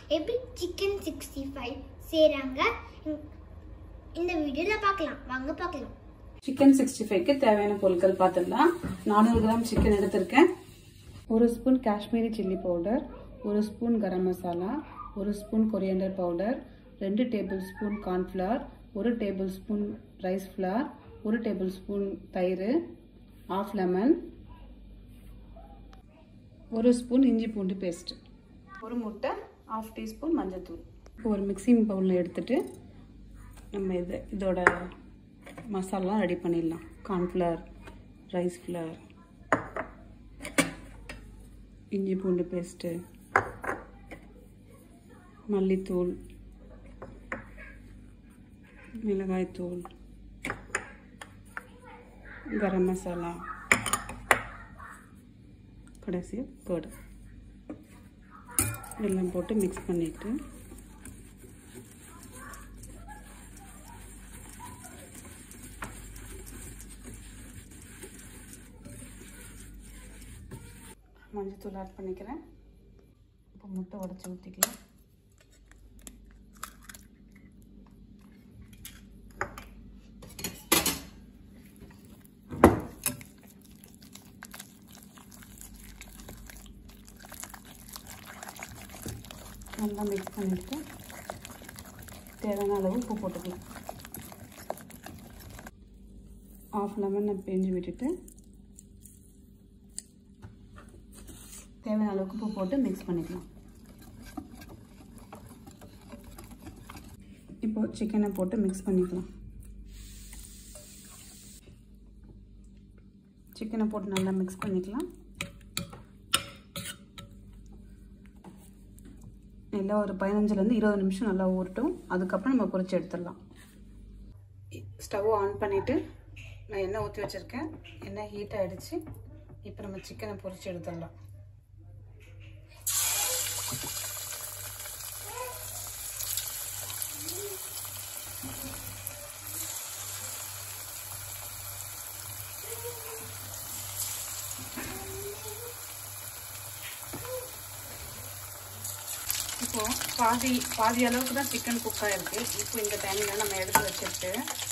எப்படி சிக்கன் 65 செய்றாங்க இந்த வீடியோல பார்க்கலாம். வாங்க பார்க்கலாம். சிக்கன் 65க்கு தேவையான பொருட்கள் பார்த்துடலாம். 400 கிராம் சிக்கன் எடுத்திருக்கேன். 1 spoon Kashmiri chilli powder, 1 spoon garam masala, 1 spoon coriander powder, 2 table spoon cornflour, 1 table spoon rice flour, 1 table spoon தயிர், 1/2 லெமன், 1 ஸ்பூன் இஞ்சி பூண்டு பேஸ்ட், 1 முட்டை, 1/2 டீஸ்பூன் மஞ்சள்தூள். இப்போ ஒரு மிக்சிங் பவுலில் எடுத்துட்டு நம்ம இதோட மசாலா ரெடி பண்ணிடலாம். கார்ன்ஃப்ளவர், ரைஸ் ஃப்ளவர், இஞ்சி பூண்டு பேஸ்ட்டு, மல்லித்தூள், மிளகாய்த்தூள், கரம் மசாலா, கடைசி கர்டு எல்லாம் போட்டு மிக்ஸ் பண்ணிட்டு மஞ்சத்தூள் ஆட் பண்ணிக்கிறேன். இப்போ முட்டை உடைச்சி ஊற்றிக்கலாம். நல்லா மிக்ஸ் பண்ணிட்டு தேவையான அளவு உப்பு போட்டுக்கலாம். 1/2 லெமனை பிழிஞ்சு விட்டுட்டு தேவையான அளவுக்கு உப்பு போட்டு மிக்ஸ் பண்ணிக்கலாம். இப்போ சிக்கனை போட்டு மிக்ஸ் பண்ணிக்கலாம். சிக்கனை போட்டு நல்லா மிக்ஸ் பண்ணிக்கலாம். நல்லா ஒரு 15லேருந்து 20 நிமிஷம் நல்லா ஊறட்டும். அதுக்கப்புறம் நம்ம பொரிச்சு எடுத்துடலாம். ஸ்டவ் ஆன் பண்ணிவிட்டு நான் எண்ணெய் ஊற்றி வச்சுருக்கேன். எண்ணெய் ஹீட் ஆகிடுச்சு. இப்போ நம்ம சிக்கனை பொரிச்சு எடுத்துடலாம். இப்போ பாதி அளவுக்கு தான் சிக்கன் குக் ஆகிருக்கு. இப்போ இந்த டைமில் நம்ம எடுத்து வச்சுட்டு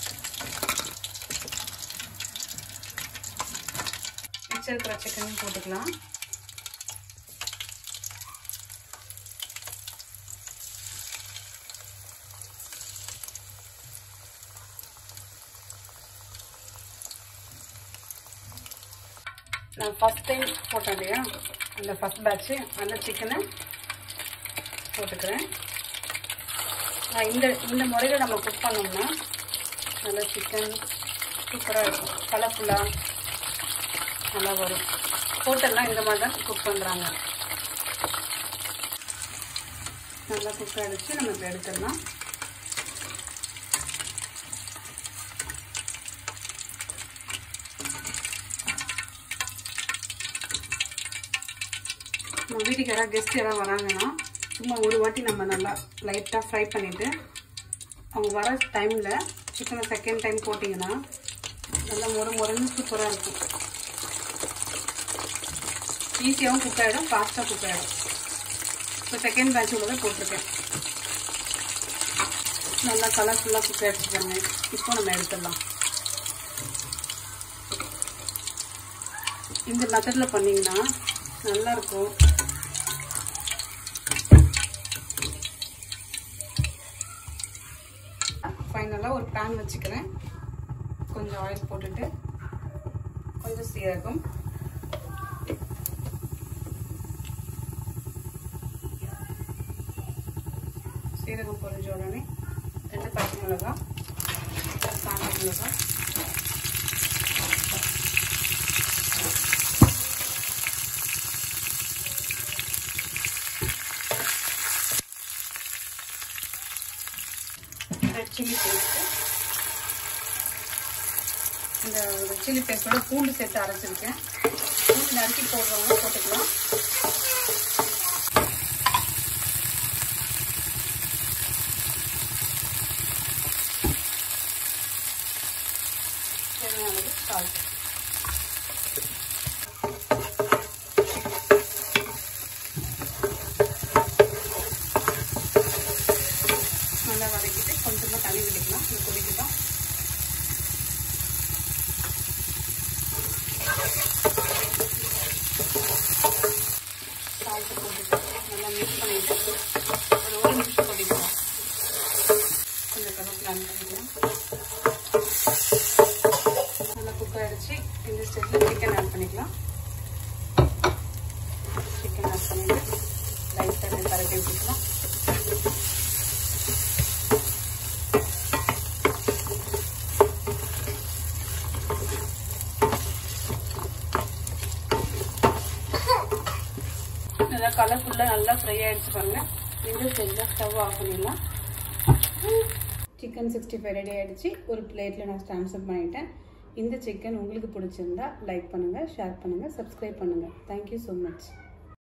மிச்சம் இருக்கிற சிக்கன் போட்டுக்கலாம். நான் ஃபஸ்ட் டைம் போட்டேன் இல்லையா, அந்த ஃபஸ்ட் பேட்ச்சு அந்த சிக்கனை போட்டுக்கிறேன். இந்த முறையில் நம்ம குக் பண்ணோம்னா நல்லா சிக்கன் சூப்பராக இருக்கும். கலர்ஃபுல்லாக நல்லா வரும். ஹோட்டல்லாம் இந்த மாதிரி தான் குக் பண்ணுறாங்க. நல்லா குக் ஆகிடுச்சு. நம்ம இப்போ எடுத்துடலாம். நம்ம வீட்டுக்கு யாராவது கெஸ்ட் யாராவது வராங்கன்னா சும்மா ஒரு வாட்டி நம்ம நல்லா லைட்டாக ஃப்ரை பண்ணிவிட்டு அவங்க வர டைமில் சிக்கனை செகண்ட் டைம் போட்டிங்கன்னா நல்லா முறைன்னு சூப்பராக இருக்கும். ஈஸியாகவும் குக் ஆகிடும், ஃபாஸ்ட்டாக குக் ஆகிடும். இப்போ செகண்ட் பேட்ச் உள்ளதை போட்டிருக்கேன். நல்லா கலர்ஃபுல்லாக குக் ஆகிடுச்சு பாருங்க. இப்போ நம்ம எடுத்துடலாம். இந்த மெத்தடில் பண்ணிங்கன்னா நல்லாயிருக்கும். ஃபைனலாக ஒரு பேன் வச்சுக்கிறேன். கொஞ்சம் ஆயில் போட்டுட்டு கொஞ்சம் சீரகம், பொரிஞ்ச உடனே 2 பச்சை மிளகாய், காஞ்ச மிளகாய், சில்லி பேஸ்ட்டு. இந்த சில்லி பேஸ்ட்டோட பூண்டு சேர்த்து அரைச்சிருக்கேன். பூண்டு நறுக்கி போடுறவங்க போட்டுக்கலாம். தேவையான சால்ட். கொஞ்சமாக தண்ணி விட்டுக்கலாம். இது கொதிக்கட்டும். சால்ட்டு போட்டுட்டு நல்லா மிக்ஸ் பண்ணிட்டு ஒரு 1 நிமிஷம் கொதிக்கலாம். கொஞ்சம் கருவேப்பிலை ஆட் பண்ணிக்கலாம். நல்லா குக் ஆகிடுச்சு. இந்த ஸ்டேஜில் சிக்கன் ஆட் பண்ணிக்கலாம். சிக்கன் ஆட் பண்ணிட்டு லைட்டாக பரட்டி விட்டுக்கலாம். நல்லா கலர்ஃபுல்லாக நல்லா ஃப்ரை ஆகிடுச்சு பாருங்க. இந்த ஸ்டேஜில் ஸ்டவ் ஆஃப் பண்ணிடலாம். சிக்கன் 65 ரெடி ஆகிடுச்சு. ஒரு பிளேட்டில் நான் ட்ரான்ஸ்ஃபர் பண்ணிட்டேன். இந்த சிக்கன் உங்களுக்கு பிடிச்சிருந்தா லைக் பண்ணுங்கள், ஷேர் பண்ணுங்கள், சப்ஸ்கிரைப் பண்ணுங்கள். Thank you so much.